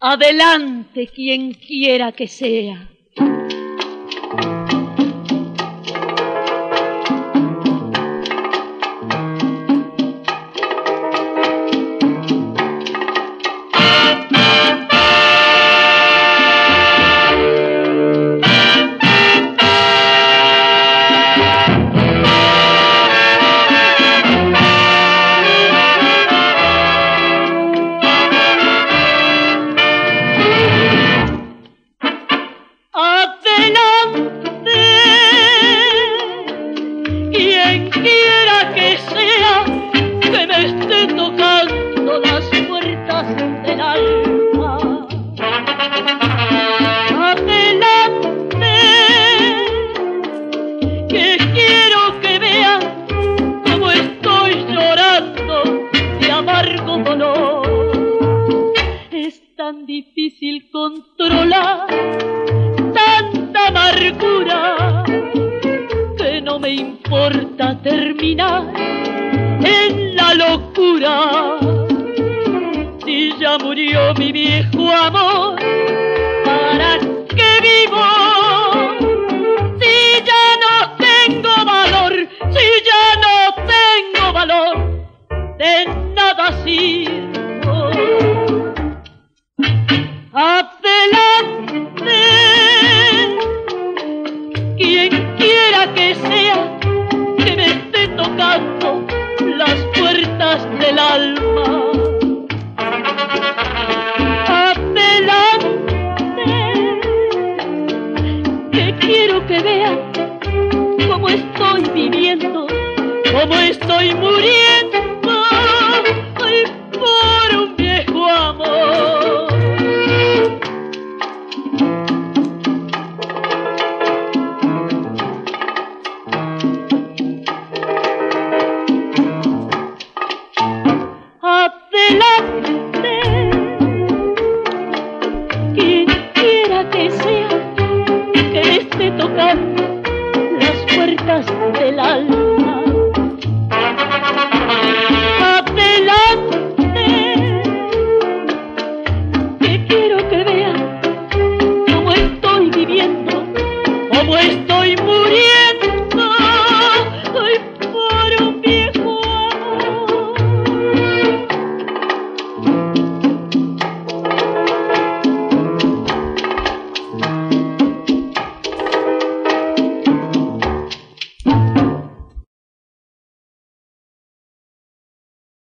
Adelante quien quiera que sea. Tan difícil controlar tanta amargura que no me importa terminar en la locura. Si ya murió mi viejo amor, ¿para qué vivo? Si ya no tengo valor, si ya no tengo valor, de nada sirvo. Adelante, quien quiera que sea, que me esté tocando las puertas del alma. Adelante, que quiero que vea cómo estoy viviendo, cómo estoy muriendo.